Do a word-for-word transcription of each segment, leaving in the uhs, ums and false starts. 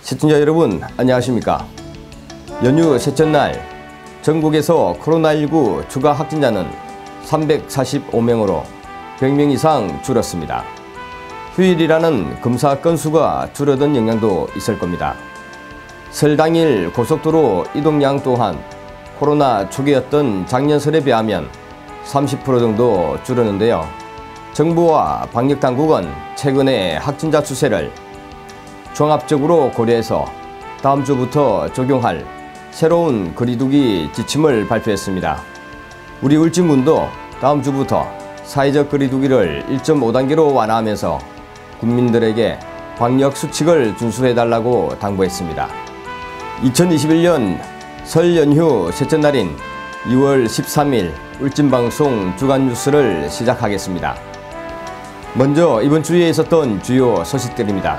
시청자 여러분 안녕하십니까. 연휴 셋째 날 전국에서 코로나십구 추가 확진자는 삼백사십오 명으로 백 명 이상 줄었습니다. 휴일이라는 검사 건수가 줄어든 영향도 있을 겁니다. 설 당일 고속도로 이동량 또한 코로나 초기였던 작년 설에 비하면 삼십 퍼센트 정도 줄었는데요. 정부와 방역당국은 최근에 확진자 추세를 종합적으로 고려해서 다음 주부터 적용할 새로운 거리두기 지침을 발표했습니다. 우리 울진군도 다음 주부터 사회적 거리두기를 일 점 오 단계로 완화하면서 국민들에게 방역 수칙을 준수해달라고 당부했습니다. 이천이십일 년 설 연휴 셋째 날인 이월 십삼일 울진방송 주간 뉴스를 시작하겠습니다. 먼저 이번 주에 있었던 주요 소식들입니다.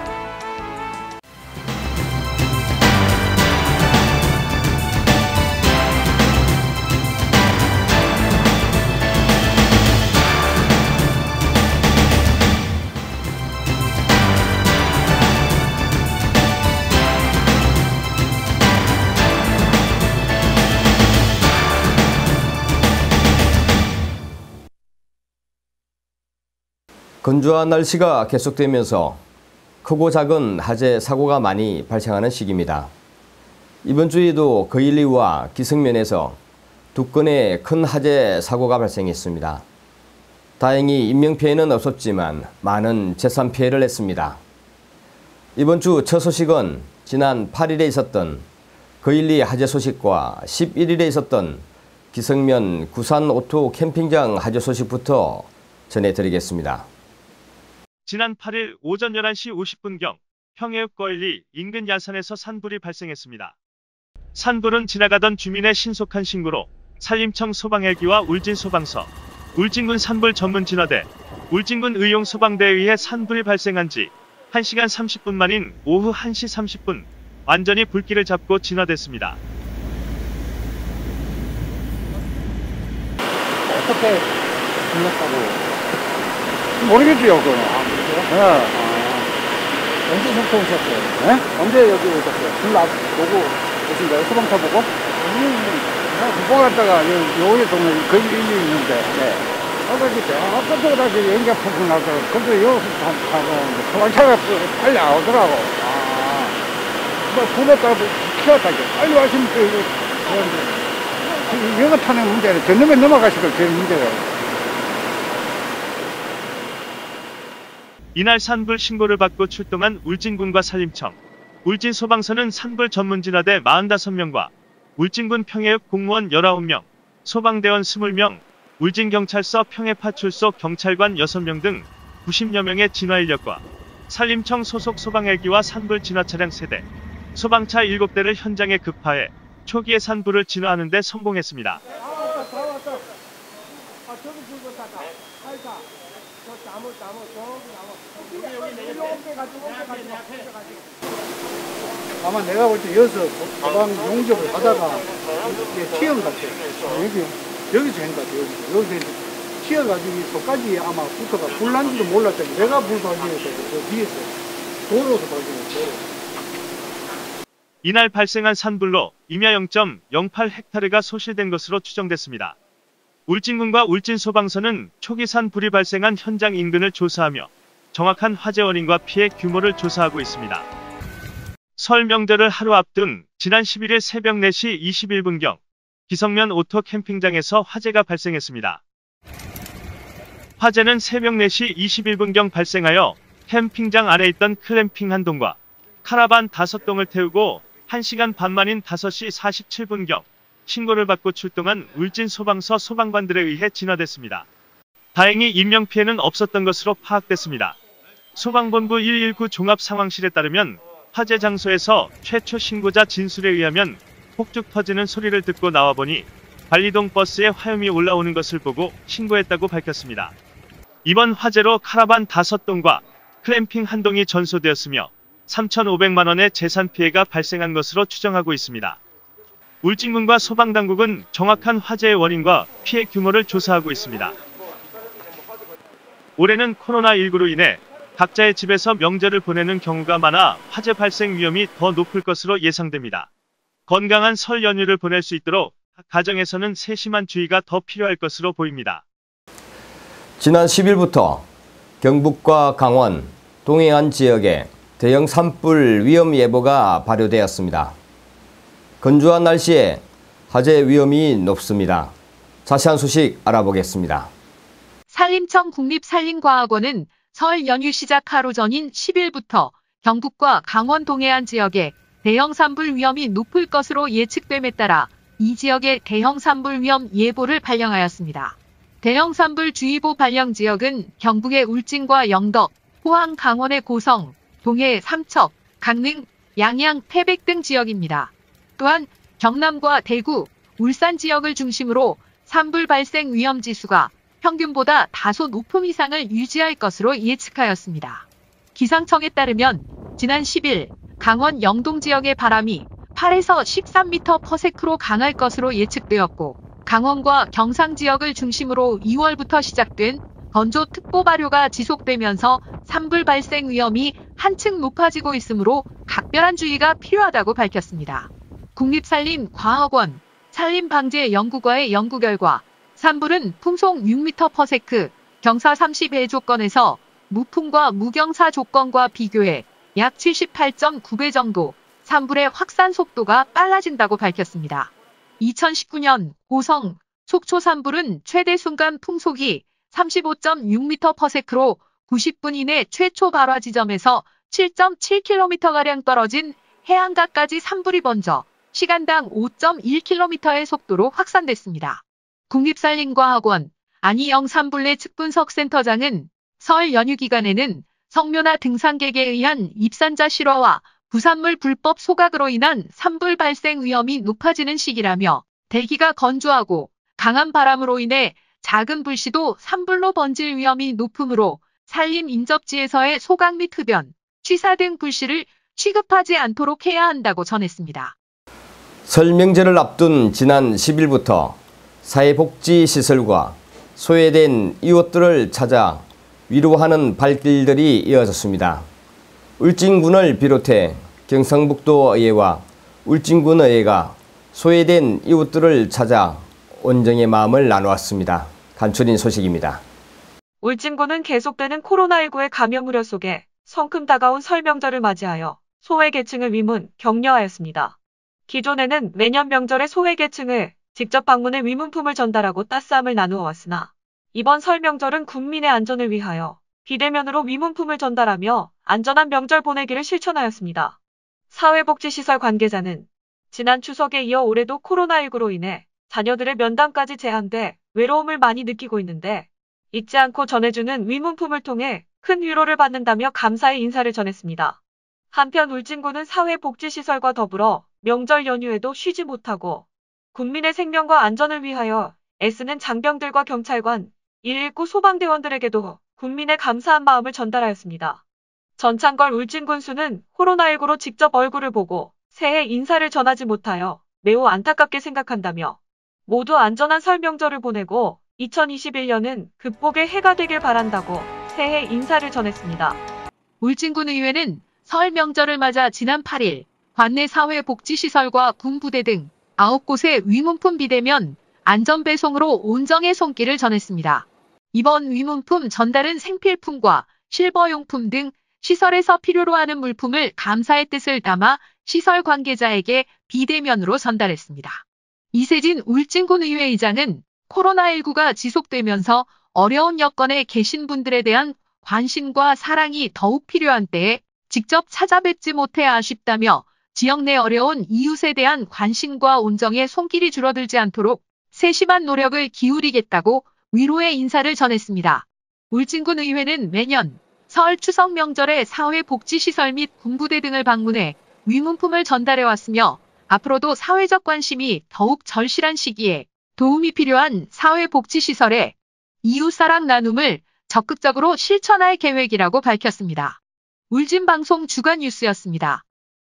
건조한 날씨가 계속되면서 크고 작은 화재 사고가 많이 발생하는 시기입니다. 이번 주에도 거일리와 기성면에서 두 건의 큰 화재 사고가 발생했습니다. 다행히 인명피해는 없었지만 많은 재산 피해를 했습니다. 이번 주 첫 소식은 지난 팔 일에 있었던 거일리 화재 소식과 십일 일에 있었던 기성면 구산 오토 캠핑장 화재 소식부터 전해드리겠습니다. 지난 팔 일 오전 열한 시 오십 분경 평해읍 거일리 인근 야산에서 산불이 발생했습니다. 산불은 지나가던 주민의 신속한 신고로 산림청 소방헬기와 울진소방서, 울진군 산불 전문진화대, 울진군 의용소방대에 의해 산불이 발생한 지 한 시간 삼십 분 만인 오후 한 시 삼십 분 완전히 불길을 잡고 진화됐습니다. 어떻게 불렀다고? 모르겠지요, 그거. 아, 그래요? 네. 아. 언제 속초 오셨어요? 네? 언제 여기 오셨어요? 불 보고 오신 거예요? 소방차 보고? 아니, 보고 갔다가 여기 동네 거기 일리 있는데. 네. 아까 그때, 아까 저거 다시 연기가 푹 나서, 근데 여기 타고, 소방차가 빨리 나오더라고. 아. 뭐, 불렀다가 키웠다고. 빨리 와시면 또, 이거, 그런데. 영어 타는 문제는 전놈에 넘어가시고 제일 문제예요. 이날 산불 신고를 받고 출동한 울진군과 산림청, 울진소방서는 산불 전문진화대 사십오 명과 울진군 평해읍 공무원 열아홉 명, 소방대원 이십 명, 울진경찰서 평해파출소 경찰관 여섯 명 등 구십여 명의 진화인력과 산림청 소속 소방헬기와 산불 진화 차량 세 대, 소방차 일곱 대를 현장에 급파해 초기에 산불을 진화하는 데 성공했습니다. 아마 내가 볼 때 여기서 소방 용접을 하다가 이게 튀어온 것 같아요. 여기, 여기서 한 것 같아요. 여기서. 여기서 튀어가지고 저까지 아마 붙어가 불난지도 몰랐더니 내가 불 발견했어요. 저 뒤에서. 도로에서 발견했어요. 이날 발생한 산불로 임야 영 점 영팔 헥타르가 소실된 것으로 추정됐습니다. 울진군과 울진소방서는 초기 산불이 발생한 현장 인근을 조사하며 정확한 화재 원인과 피해 규모를 조사하고 있습니다. 설 명절을 하루 앞둔 지난 십일 일 새벽 네 시 이십일 분경 기성면 오토 캠핑장에서 화재가 발생했습니다. 화재는 새벽 네 시 이십일 분경 발생하여 캠핑장 안에 있던 클램핑 한 동과 카라반 다섯 동을 태우고 한 시간 반 만인 다섯 시 사십칠 분경 신고를 받고 출동한 울진소방서 소방관들에 의해 진화됐습니다. 다행히 인명피해는 없었던 것으로 파악됐습니다. 소방본부 일일구 종합상황실에 따르면 화재 장소에서 최초 신고자 진술에 의하면 폭죽 터지는 소리를 듣고 나와보니 관리동 버스에 화염이 올라오는 것을 보고 신고했다고 밝혔습니다. 이번 화재로 카라반 다섯 동과 클램핑 한 동이 전소되었으며 삼천오백만 원의 재산 피해가 발생한 것으로 추정하고 있습니다. 울진군과 소방당국은 정확한 화재의 원인과 피해 규모를 조사하고 있습니다. 올해는 코로나 십구로 인해 각자의 집에서 명절을 보내는 경우가 많아 화재 발생 위험이 더 높을 것으로 예상됩니다. 건강한 설 연휴를 보낼 수 있도록 가정에서는 세심한 주의가 더 필요할 것으로 보입니다. 지난 십 일부터 경북과 강원, 동해안 지역에 대형 산불 위험 예보가 발효되었습니다. 건조한 날씨에 화재 위험이 높습니다. 자세한 소식 알아보겠습니다. 산림청 국립산림과학원은 설 연휴 시작 하루 전인 십 일부터 경북과 강원 동해안 지역에 대형 산불 위험이 높을 것으로 예측됨에 따라 이 지역의 대형 산불 위험 예보를 발령하였습니다. 대형 산불 주의보 발령 지역은 경북의 울진과 영덕, 포항 강원의 고성, 동해 삼척, 강릉, 양양, 태백 등 지역입니다. 또한 경남과 대구, 울산 지역을 중심으로 산불 발생 위험 지수가 평균보다 다소 높음 이상을 유지할 것으로 예측하였습니다. 기상청에 따르면 지난 십 일 강원 영동 지역의 바람이 팔에서 십삼 미터 퍼 세컨드로 강할 것으로 예측되었고 강원과 경상 지역을 중심으로 이월부터 시작된 건조특보 발효가 지속되면서 산불 발생 위험이 한층 높아지고 있으므로 각별한 주의가 필요하다고 밝혔습니다. 국립산림과학원 산림방재연구과의 연구 결과 산불은 풍속 육 미터 퍼 세컨드, 경사 삼십 배 조건에서 무풍과 무경사 조건과 비교해 약 칠십팔 점 구 배 정도 산불의 확산 속도가 빨라진다고 밝혔습니다. 이천십구 년 고성, 속초 산불은 최대 순간 풍속이 삼십오 점 육 미터 퍼 세컨드로 구십 분 이내 최초 발화 지점에서 칠 점 칠 킬로미터가량 떨어진 해안가까지 산불이 번져 시간당 오 점 일 킬로미터의 속도로 확산됐습니다. 국립산림과학원 안희영 산불내 측분석센터장은 설 연휴 기간에는 성묘나 등산객에 의한 입산자 실화와 부산물 불법 소각으로 인한 산불 발생 위험이 높아지는 시기라며 대기가 건조하고 강한 바람으로 인해 작은 불씨도 산불로 번질 위험이 높으므로 산림 인접지에서의 소각 및 흡연, 취사 등 불씨를 취급하지 않도록 해야 한다고 전했습니다. 설 명절을 앞둔 지난 십 일부터 사회복지시설과 소외된 이웃들을 찾아 위로하는 발길들이 이어졌습니다. 울진군을 비롯해 경상북도 의회와 울진군 의회가 소외된 이웃들을 찾아 온정의 마음을 나누었습니다. 간추린 소식입니다. 울진군은 계속되는 코로나십구의 감염 우려 속에 성큼 다가온 설 명절을 맞이하여 소외계층을 위문, 격려하였습니다. 기존에는 매년 명절에 소외계층을 직접 방문해 위문품을 전달하고 따스함을 나누어 왔으나 이번 설 명절은 국민의 안전을 위하여 비대면으로 위문품을 전달하며 안전한 명절 보내기를 실천하였습니다. 사회복지시설 관계자는 지난 추석에 이어 올해도 코로나십구로 인해 자녀들의 면담까지 제한돼 외로움을 많이 느끼고 있는데 잊지 않고 전해주는 위문품을 통해 큰 위로를 받는다며 감사의 인사를 전했습니다. 한편 울진군은 사회복지시설과 더불어 명절 연휴에도 쉬지 못하고 국민의 생명과 안전을 위하여 애쓰는 장병들과 경찰관, 일일구 소방대원들에게도 국민의 감사한 마음을 전달하였습니다. 전창걸 울진군수는 코로나십구로 직접 얼굴을 보고 새해 인사를 전하지 못하여 매우 안타깝게 생각한다며 모두 안전한 설 명절을 보내고 이천이십일 년은 극복의 해가 되길 바란다고 새해 인사를 전했습니다. 울진군 의회는 설 명절을 맞아 지난 팔 일 관내 사회복지시설과 군부대 등 아홉 곳의 위문품 비대면 안전배송으로 온정의 손길을 전했습니다. 이번 위문품 전달은 생필품과 실버용품 등 시설에서 필요로 하는 물품을 감사의 뜻을 담아 시설 관계자에게 비대면으로 전달했습니다. 이세진 울진군 의회의장은 코로나십구가 지속되면서 어려운 여건에 계신 분들에 대한 관심과 사랑이 더욱 필요한 때에 직접 찾아뵙지 못해 아쉽다며 지역 내 어려운 이웃에 대한 관심과 온정의 손길이 줄어들지 않도록 세심한 노력을 기울이겠다고 위로의 인사를 전했습니다. 울진군 의회는 매년 설 추석 명절에 사회복지시설 및 군부대 등을 방문해 위문품을 전달해왔으며 앞으로도 사회적 관심이 더욱 절실한 시기에 도움이 필요한 사회복지시설에 이웃사랑 나눔을 적극적으로 실천할 계획이라고 밝혔습니다. 울진방송 주간뉴스였습니다.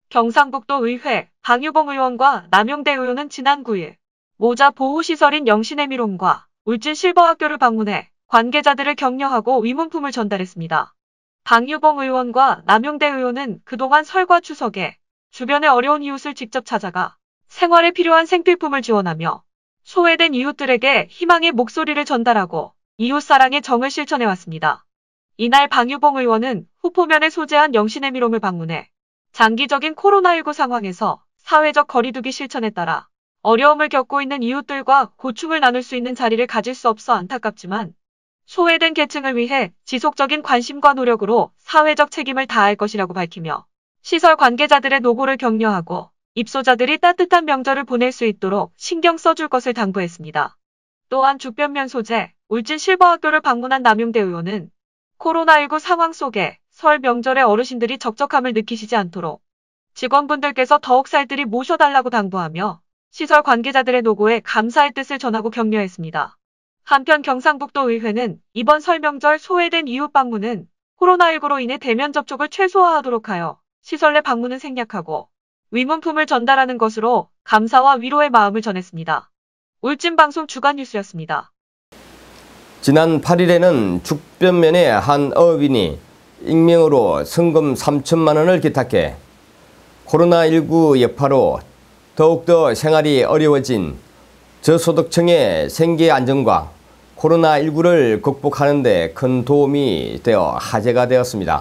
경상북도 의회 방유봉 의원과 남용대 의원은 지난 구 일 모자 보호시설인 영신의미론과 울진 실버학교를 방문해 관계자들을 격려하고 위문품을 전달했습니다. 방유봉 의원과 남용대 의원은 그동안 설과 추석에 주변의 어려운 이웃을 직접 찾아가 생활에 필요한 생필품을 지원하며 소외된 이웃들에게 희망의 목소리를 전달하고 이웃사랑의 정을 실천해왔습니다. 이날 방유봉 의원은 후포면에 소재한 영신의 미롱을 방문해 장기적인 코로나십구 상황에서 사회적 거리두기 실천에 따라 어려움을 겪고 있는 이웃들과 고충을 나눌 수 있는 자리를 가질 수 없어 안타깝지만 소외된 계층을 위해 지속적인 관심과 노력으로 사회적 책임을 다할 것이라고 밝히며 시설 관계자들의 노고를 격려하고 입소자들이 따뜻한 명절을 보낼 수 있도록 신경 써줄 것을 당부했습니다. 또한 죽변면 소재 울진 실버학교를 방문한 남용대 의원은 코로나십구 상황 속에 설 명절에 어르신들이 적적함을 느끼시지 않도록 직원분들께서 더욱 살뜰히 모셔달라고 당부하며 시설 관계자들의 노고에 감사의 뜻을 전하고 격려했습니다. 한편 경상북도 의회는 이번 설 명절 소외된 이웃 방문은 코로나십구로 인해 대면 접촉을 최소화하도록 하여 시설 내 방문은 생략하고 위문품을 전달하는 것으로 감사와 위로의 마음을 전했습니다. 울진방송 주간뉴스였습니다. 지난 팔 일에는 죽변면의 한 어업인이 익명으로 성금 삼천만 원을 기탁해 코로나십구 여파로 더욱더 생활이 어려워진 저소득층의 생계 안정과 코로나십구를 극복하는 데 큰 도움이 되어 화제가 되었습니다.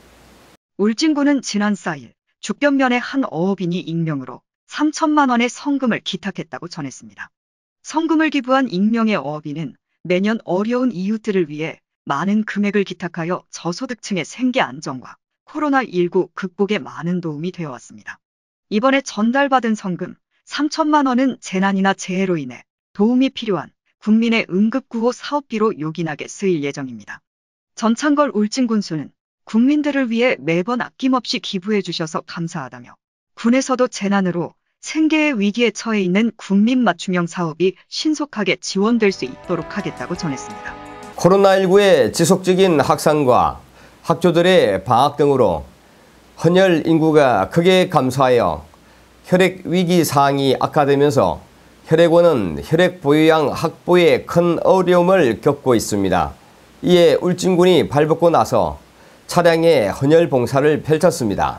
울진군은 지난 사 일 죽변면의 한 어업인이 익명으로 삼천만 원의 성금을 기탁했다고 전했습니다. 성금을 기부한 익명의 어업인은 매년 어려운 이웃들을 위해 많은 금액을 기탁하여 저소득층의 생계 안정과 코로나십구 극복에 많은 도움이 되어왔습니다. 이번에 전달받은 성금 삼천만 원은 재난이나 재해로 인해 도움이 필요한 국민의 응급구호 사업비로 요긴하게 쓰일 예정입니다. 전창걸 울진군수는 국민들을 위해 매번 아낌없이 기부해 주셔서 감사하다며 군에서도 재난으로 생계의 위기에 처해 있는 국민 맞춤형 사업이 신속하게 지원될 수 있도록 하겠다고 전했습니다. 코로나십구의 지속적인 확산과 학교들의 방학 등으로 헌혈 인구가 크게 감소하여 혈액 위기 사항이 악화되면서 혈액원은 혈액 보유량 확보에 큰 어려움을 겪고 있습니다. 이에 울진군이 발벗고 나서 차량의 헌혈 봉사를 펼쳤습니다.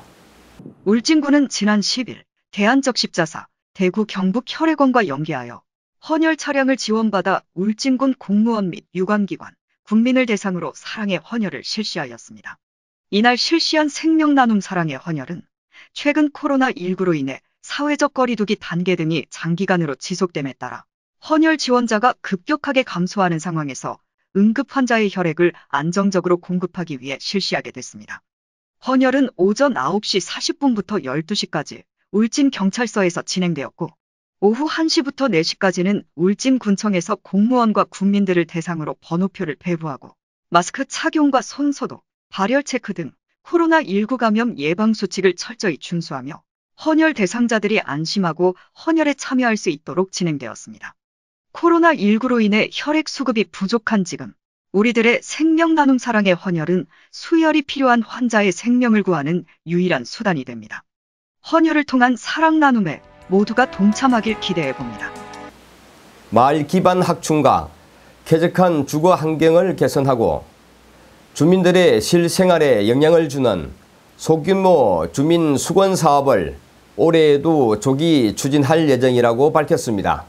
울진군은 지난 십 일 대한적십자사 대구 경북 혈액원과 연계하여 헌혈 차량을 지원받아 울진군 공무원 및 유관기관, 국민을 대상으로 사랑의 헌혈을 실시하였습니다. 이날 실시한 생명나눔 사랑의 헌혈은 최근 코로나십구로 인해 사회적 거리두기 단계 등이 장기간으로 지속됨에 따라 헌혈 지원자가 급격하게 감소하는 상황에서 응급 환자의 혈액을 안정적으로 공급하기 위해 실시하게 됐습니다. 헌혈은 오전 아홉 시 사십 분부터 열두 시까지 울진경찰서에서 진행되었고 오후 한 시부터 네 시까지는 울진군청에서 공무원과 국민들을 대상으로 번호표를 배부하고 마스크 착용과 손소독, 발열 체크 등 코로나십구 감염 예방 수칙을 철저히 준수하며 헌혈 대상자들이 안심하고 헌혈에 참여할 수 있도록 진행되었습니다. 코로나십구로 인해 혈액 수급이 부족한 지금 우리들의 생명나눔 사랑의 헌혈은 수혈이 필요한 환자의 생명을 구하는 유일한 수단이 됩니다. 헌혈을 통한 사랑 나눔에 모두가 동참하길 기대해봅니다. 마을 기반 확충과 쾌적한 주거 환경을 개선하고 주민들의 실생활에 영향을 주는 소규모 주민 수건 사업을 올해에도 조기 추진할 예정이라고 밝혔습니다.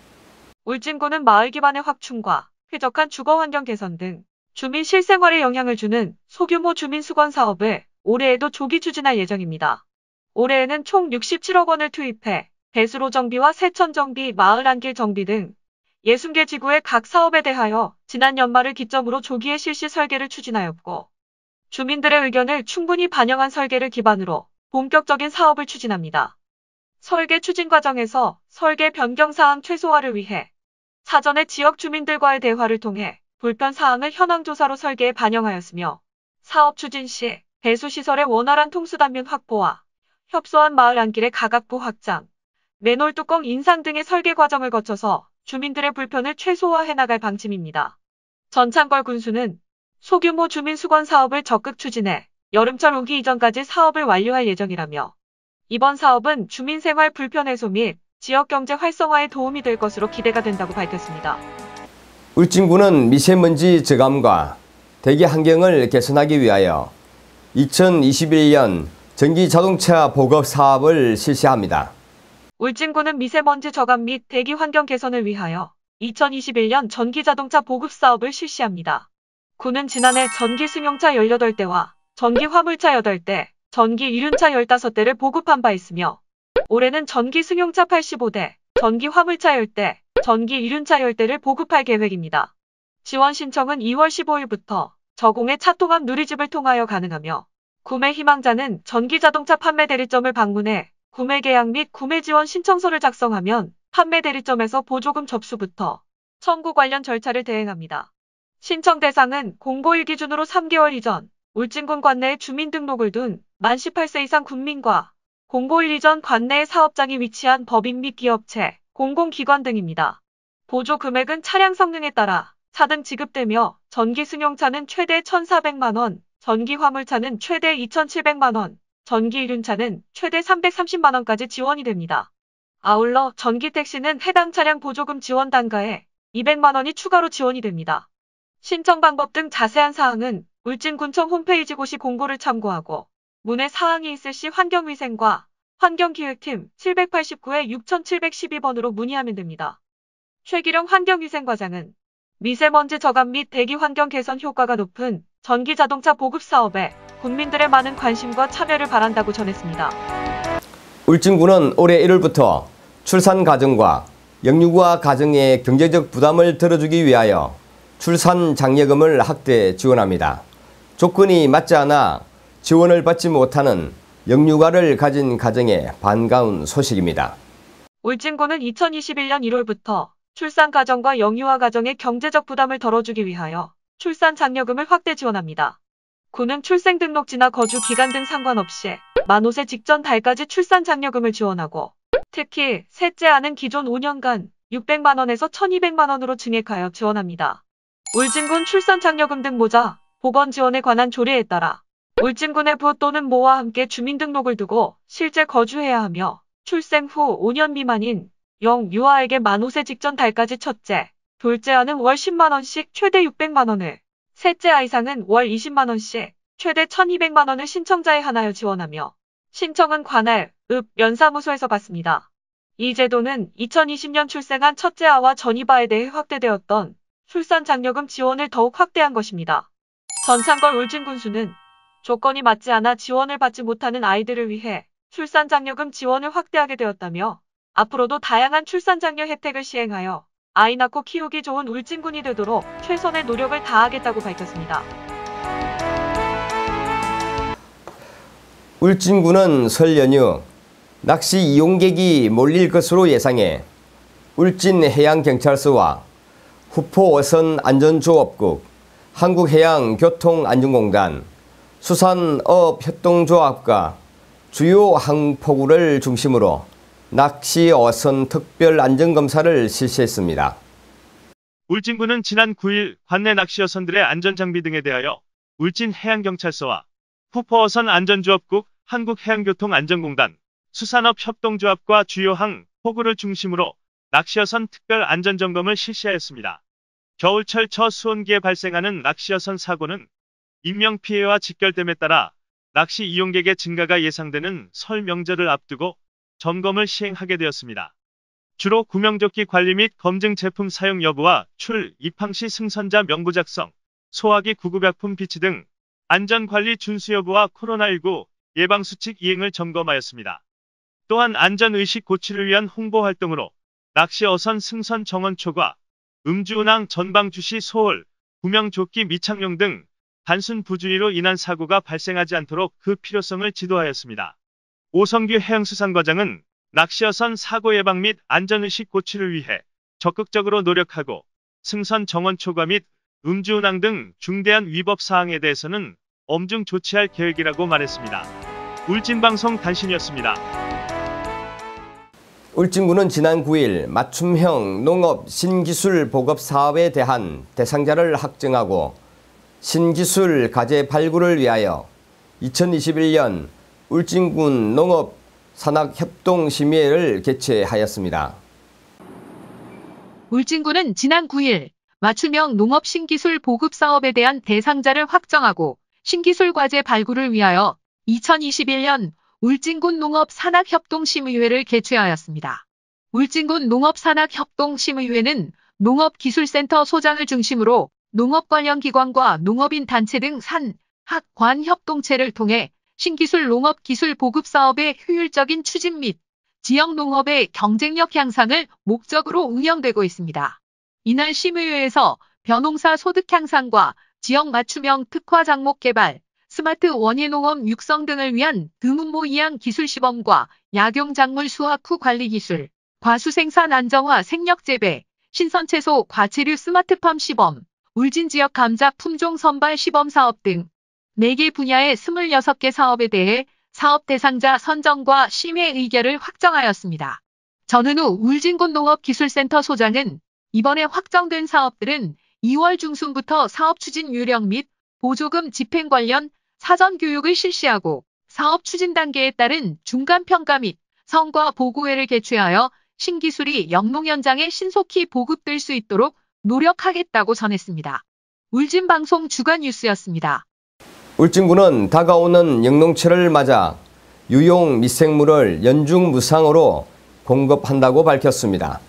울진군은 마을 기반의 확충과 쾌적한 주거 환경 개선 등 주민 실생활에 영향을 주는 소규모 주민 수건 사업을 올해에도 조기 추진할 예정입니다. 올해에는 총 육십칠억 원을 투입해 배수로 정비와 세천 정비, 마을 안길 정비 등 예순 개 지구의 각 사업에 대하여 지난 연말을 기점으로 조기에 실시 설계를 추진하였고 주민들의 의견을 충분히 반영한 설계를 기반으로 본격적인 사업을 추진합니다. 설계 추진 과정에서 설계 변경 사항 최소화를 위해 사전에 지역 주민들과의 대화를 통해 불편 사항을 현황 조사로 설계에 반영하였으며 사업 추진 시 배수시설의 원활한 통수단면 확보와 협소한 마을 안길의 가각부 확장, 맨홀 뚜껑 인상 등의 설계 과정을 거쳐서 주민들의 불편을 최소화해 나갈 방침입니다. 전창걸 군수는 소규모 주민 수건 사업을 적극 추진해 여름철 오기 이전까지 사업을 완료할 예정이라며 이번 사업은 주민 생활 불편 해소 및 지역 경제 활성화에 도움이 될 것으로 기대가 된다고 밝혔습니다. 울진군은 미세먼지 저감과 대기 환경을 개선하기 위하여 이천이십일 년 전기자동차 보급 사업을 실시합니다. 울진군은 미세먼지 저감 및 대기 환경 개선을 위하여 이천이십일 년 전기자동차 보급 사업을 실시합니다. 군은 지난해 전기 승용차 열여덟 대와 전기 화물차 여덟 대, 전기 이륜차 열다섯 대를 보급한 바 있으며 올해는 전기 승용차 팔십오 대, 전기 화물차 십 대, 전기 이륜차 십 대를 보급할 계획입니다. 지원 신청은 이월 십오일부터 저공해 차통합 누리집을 통하여 가능하며 구매 희망자는 전기자동차 판매 대리점을 방문해 구매 계약 및 구매 지원 신청서를 작성하면 판매 대리점에서 보조금 접수부터 청구 관련 절차를 대행합니다. 신청 대상은 공고일 기준으로 삼 개월 이전 울진군 관내에 주민등록을 둔 만 십팔 세 이상 국민과 공고일 이전 관내에 사업장이 위치한 법인 및 기업체, 공공기관 등입니다. 보조 금액은 차량 성능에 따라 차등 지급되며 전기 승용차는 최대 천사백만 원, 전기 화물차는 최대 이천칠백만 원, 전기 이륜차는 최대 삼백삼십만 원까지 지원이 됩니다. 아울러 전기 택시는 해당 차량 보조금 지원 단가에 이백만 원이 추가로 지원이 됩니다. 신청 방법 등 자세한 사항은 울진군청 홈페이지 고시 공고를 참고하고 문의 사항이 있을 시 환경위생과 환경기획팀 칠백팔십구 육칠일이 번으로 문의하면 됩니다. 최기령 환경위생과장은 미세먼지 저감 및 대기 환경 개선 효과가 높은 전기자동차 보급 사업에 국민들의 많은 관심과 참여를 바란다고 전했습니다. 울진군은 올해 일월부터 출산 가정과 영유아 가정의 경제적 부담을 덜어주기 위하여 출산 장려금을 확대 지원합니다. 조건이 맞지 않아 지원을 받지 못하는 영유아를 가진 가정에 반가운 소식입니다. 울진군은 이천이십일 년 일월부터 출산 가정과 영유아 가정의 경제적 부담을 덜어주기 위하여 출산 장려금을 확대 지원합니다. 군은 출생등록지나 거주 기간 등 상관없이 만 오 세 직전 달까지 출산 장려금을 지원하고 특히 셋째아는 기존 오 년간 육백만 원에서 천이백만 원으로 증액하여 지원합니다. 울진군 출산 장려금 등 모자, 보건 지원에 관한 조례에 따라 울진군의 부 또는 모와 함께 주민등록을 두고 실제 거주해야 하며 출생 후 오 년 미만인 영유아에게 만 오 세 직전 달까지 첫째, 둘째아는 월 십만 원씩 최대 육백만 원을, 셋째아 이상은 월 이십만 원씩 최대 천이백만 원을 신청자에 한하여 지원하며 신청은 관할, 읍, 면사무소에서 받습니다. 이 제도는 이천이십 년 출생한 첫째아와 전이바에 대해 확대되었던 출산 장려금 지원을 더욱 확대한 것입니다. 전창걸 울진군수는 조건이 맞지 않아 지원을 받지 못하는 아이들을 위해 출산 장려금 지원을 확대하게 되었다며 앞으로도 다양한 출산 장려 혜택을 시행하여 아이 낳고 키우기 좋은 울진군이 되도록 최선의 노력을 다하겠다고 밝혔습니다. 울진군은 설 연휴 낚시 이용객이 몰릴 것으로 예상해 울진해양경찰서와 후포어선안전조업국, 한국해양교통안전공단, 수산업협동조합과 주요 항포구를 중심으로 낚시 어선 특별 안전검사를 실시했습니다. 울진군은 지난 구 일 관내 낚시 어선들의 안전장비 등에 대하여 울진해양경찰서와 후포어선 안전조업국, 한국해양교통안전공단, 수산업협동조합과 주요 항포구를 중심으로 낚시어선 특별 안전점검을 실시하였습니다. 겨울철 저수온기에 발생하는 낚시어선 사고는 인명피해와 직결됨에 따라 낚시 이용객의 증가가 예상되는 설 명절을 앞두고 점검을 시행하게 되었습니다. 주로 구명조끼 관리 및 검증 제품 사용 여부와 출, 입항 시 승선자 명부 작성, 소화기 구급약품 비치 등 안전관리 준수 여부와 코로나십구 예방수칙 이행을 점검하였습니다. 또한 안전의식 고취를 위한 홍보활동으로 낚시어선 승선 정원초과 음주운항 전방 주시 소홀, 구명조끼 미착용 등 단순 부주의로 인한 사고가 발생하지 않도록 그 필요성을 지도하였습니다. 오성규 해양수산과장은 낚시어선 사고 예방 및 안전의식 고취를 위해 적극적으로 노력하고 승선 정원 초과 및 음주운항 등 중대한 위법 사항에 대해서는 엄중 조치할 계획이라고 말했습니다. 울진방송 단신이었습니다. 울진군은 지난 구 일 맞춤형 농업 신기술 보급 사업에 대한 대상자를 확정하고 신기술 과제 발굴을 위하여 이천이십일 년 울진군 농업 산학협동심의회를 개최하였습니다. 울진군은 지난 구 일 맞춤형 농업 신기술 보급 사업에 대한 대상자를 확정하고 신기술 과제 발굴을 위하여 이천이십일 년 울진군 농업산학협동심의회를 개최하였습니다. 울진군 농업산학협동심의회는 농업기술센터 소장을 중심으로 농업 관련 기관과 농업인 단체 등 산, 학, 관 협동체를 통해 신기술 농업기술 보급 사업의 효율적인 추진 및 지역 농업의 경쟁력 향상을 목적으로 운영되고 있습니다. 이날 심의회에서 벼농사 소득 향상과 지역 맞춤형 특화 작목 개발, 스마트 원예농업 육성 등을 위한 드문모 이양 기술 시범과 약용작물 수확 후 관리 기술, 과수 생산 안정화 생력 재배, 신선채소 과체류 스마트팜 시범, 울진 지역 감자 품종 선발 시범 사업 등 네 개 분야의 스물여섯 개 사업에 대해 사업 대상자 선정과 심의 의결을 확정하였습니다. 전은우 울진군 농업기술센터 소장은 이번에 확정된 사업들은 이월 중순부터 사업 추진 요령 및 보조금 집행 관련 사전 교육을 실시하고 사업 추진 단계에 따른 중간 평가 및 성과 보고회를 개최하여 신기술이 영농 현장에 신속히 보급될 수 있도록 노력하겠다고 전했습니다. 울진방송 주간 뉴스였습니다. 울진군은 다가오는 영농철을 맞아 유용 미생물을 연중 무상으로 공급한다고 밝혔습니다.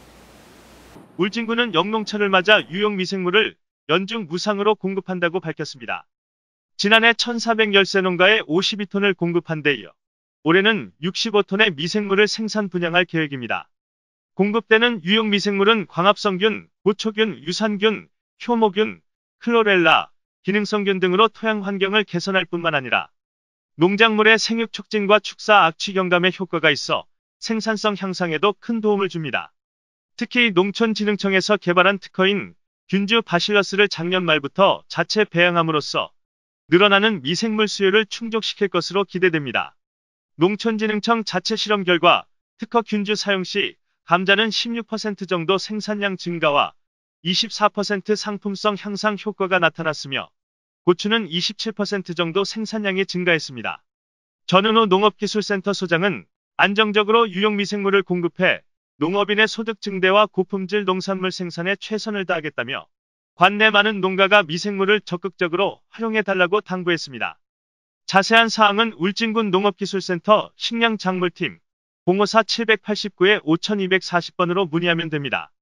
울진군은 영농철을 맞아 유용 미생물을 연중 무상으로 공급한다고 밝혔습니다. 지난해 천사백십삼 농가에 오십이 톤을 공급한 데 이어 올해는 육십오 톤의 미생물을 생산 분양할 계획입니다. 공급되는 유용 미생물은 광합성균, 고초균, 유산균, 효모균, 클로렐라, 기능성균 등으로 토양 환경을 개선할 뿐만 아니라 농작물의 생육 촉진과 축사 악취 경감에 효과가 있어 생산성 향상에도 큰 도움을 줍니다. 특히 농촌진흥청에서 개발한 특허인 균주 바실러스를 작년 말부터 자체 배양함으로써 늘어나는 미생물 수요를 충족시킬 것으로 기대됩니다. 농촌진흥청 자체 실험 결과 특허 균주 사용 시 감자는 십육 퍼센트 정도 생산량 증가와 이십사 퍼센트 상품성 향상 효과가 나타났으며 고추는 이십칠 퍼센트 정도 생산량이 증가했습니다. 전은호 농업기술센터 소장은 안정적으로 유용 미생물을 공급해 농업인의 소득 증대와 고품질 농산물 생산에 최선을 다하겠다며 관내 많은 농가가 미생물을 적극적으로 활용해달라고 당부했습니다. 자세한 사항은 울진군 농업기술센터 식량작물팀 공오사 칠팔구 오이이사공 번으로 문의하면 됩니다.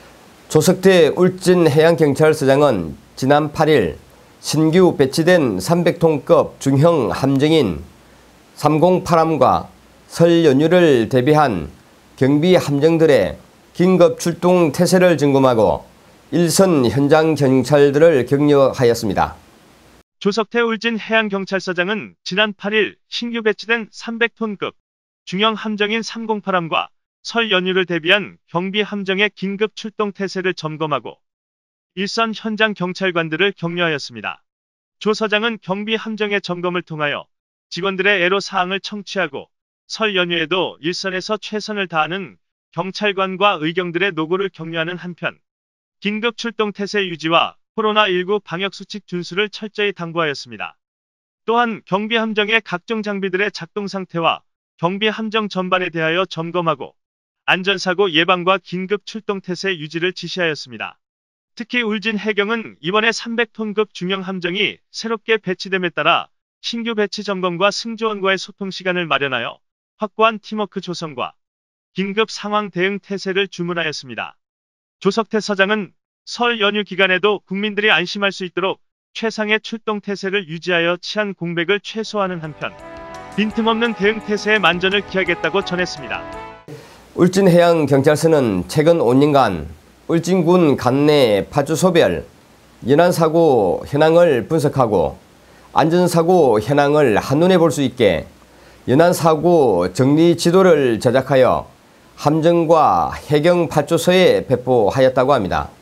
조석태 울진해양경찰서장은 지난 팔 일 신규 배치된 삼백 톤급 중형 함정인 삼공팔함과 설 연휴를 대비한 경비 함정들의 긴급 출동 태세를 점검하고 일선 현장 경찰들을 격려하였습니다. 조석태 울진해양경찰서장은 지난 팔 일 신규 배치된 삼백 톤급 중형 함정인 삼공팔함과 설 연휴를 대비한 경비 함정의 긴급 출동 태세를 점검하고 일선 현장 경찰관들을 격려하였습니다. 조 서장은 경비 함정의 점검을 통하여 직원들의 애로사항을 청취하고 설 연휴에도 일선에서 최선을 다하는 경찰관과 의경들의 노고를 격려하는 한편 긴급 출동 태세 유지와 코로나십구 방역수칙 준수를 철저히 당부하였습니다. 또한 경비 함정의 각종 장비들의 작동 상태와 경비 함정 전반에 대하여 점검하고 안전사고 예방과 긴급 출동 태세 유지를 지시하였습니다. 특히 울진해경은 이번에 삼백 톤급 중형 함정이 새롭게 배치됨에 따라 신규 배치 점검과 승조원과의 소통 시간을 마련하여 확고한 팀워크 조성과 긴급 상황 대응 태세를 주문하였습니다. 조석태 서장은 설 연휴 기간에도 국민들이 안심할 수 있도록 최상의 출동 태세를 유지하여 치안 공백을 최소화하는 한편 빈틈없는 대응 태세에 만전을 기하겠다고 전했습니다. 울진해양경찰서는 최근 오 년간 울진군 관내 파주소별 연안사고 현황을 분석하고 안전사고 현황을 한눈에 볼 수 있게 연안사고 정리 지도를 제작하여 함정과 해경파출소에 배포하였다고 합니다.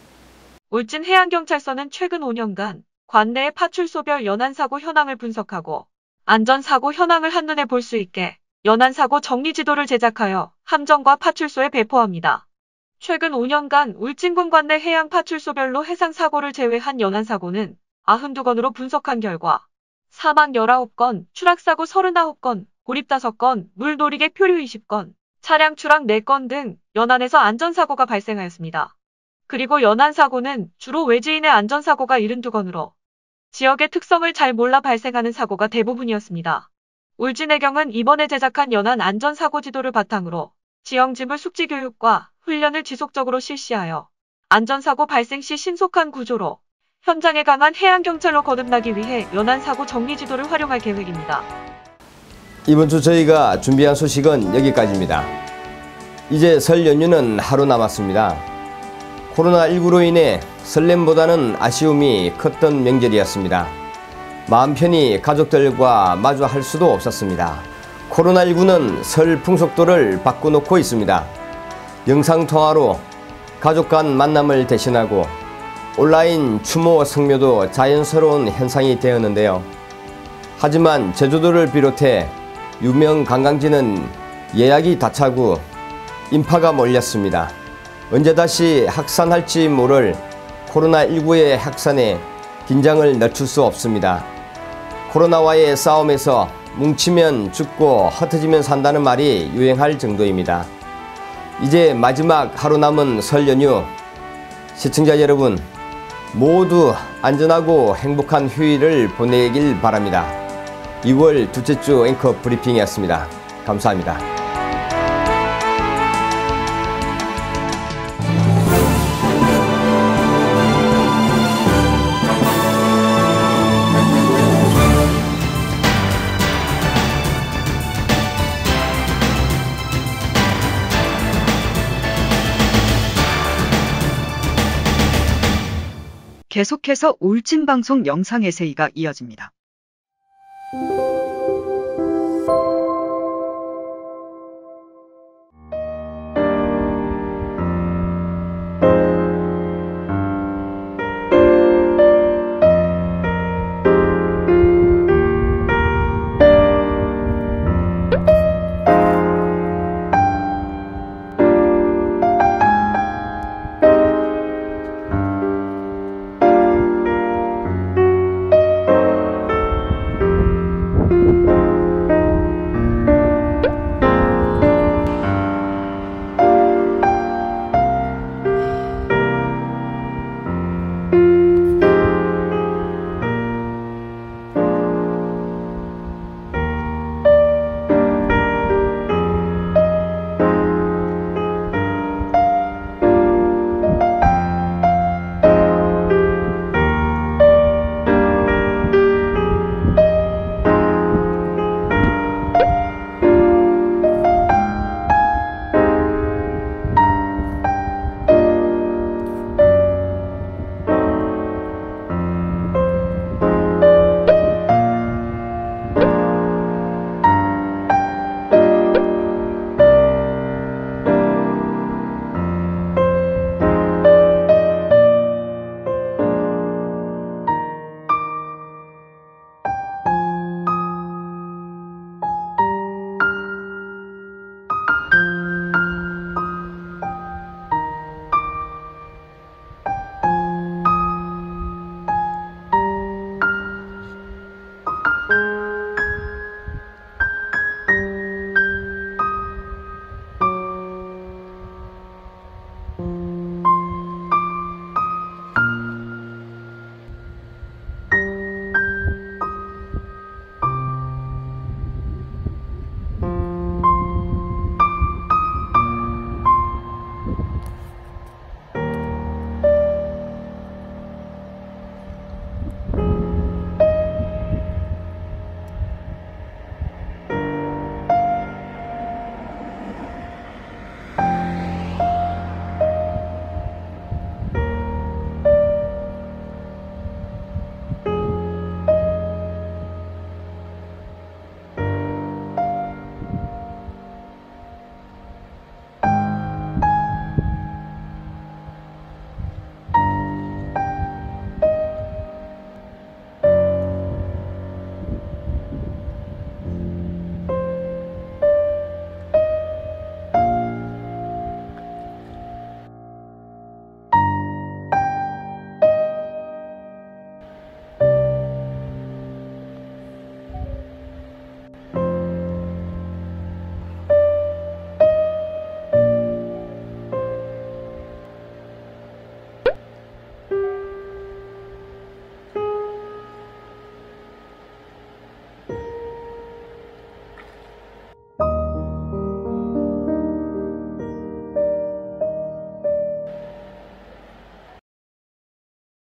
울진해양경찰서는 최근 오 년간 관내의 파출소별 연안사고 현황을 분석하고 안전사고 현황을 한눈에 볼 수 있게 연안사고 정리지도를 제작하여 함정과 파출소에 배포합니다. 최근 오 년간 울진군 관내 해양파출소별로 해상사고를 제외한 연안사고는 구십이 건으로 분석한 결과 사망 십구 건, 추락사고 삼십구 건, 고립 다섯 건, 물놀이개 표류 이십 건, 차량 추락 네 건 등 연안에서 안전사고가 발생하였습니다. 그리고 연안사고는 주로 외지인의 안전사고가 칠십이 건으로 지역의 특성을 잘 몰라 발생하는 사고가 대부분이었습니다. 울진해경은 이번에 제작한 연안 안전사고 지도를 바탕으로 지형지물 숙지 교육과 훈련을 지속적으로 실시하여 안전사고 발생 시 신속한 구조로 현장에 강한 해양경찰로 거듭나기 위해 연안사고 정리지도를 활용할 계획입니다. 이번 주 저희가 준비한 소식은 여기까지입니다. 이제 설 연휴는 하루 남았습니다. 코로나십구로 인해 설렘보다는 아쉬움이 컸던 명절이었습니다. 마음 편히 가족들과 마주할 수도 없었습니다. 코로나십구는 설 풍속도를 바꿔놓고 있습니다. 영상통화로 가족 간 만남을 대신하고 온라인 추모 성묘도 자연스러운 현상이 되었는데요. 하지만 제주도를 비롯해 유명 관광지는 예약이 다 차고 인파가 몰렸습니다. 언제 다시 확산할지 모를 코로나십구의 확산에 긴장을 늦출 수 없습니다. 코로나와의 싸움에서 뭉치면 죽고 흩어지면 산다는 말이 유행할 정도입니다. 이제 마지막 하루 남은 설 연휴, 시청자 여러분 모두 안전하고 행복한 휴일을 보내길 바랍니다. 이월 둘째 주 앵커 브리핑이었습니다. 감사합니다. 계속해서 울진방송 영상 에세이가 이어집니다.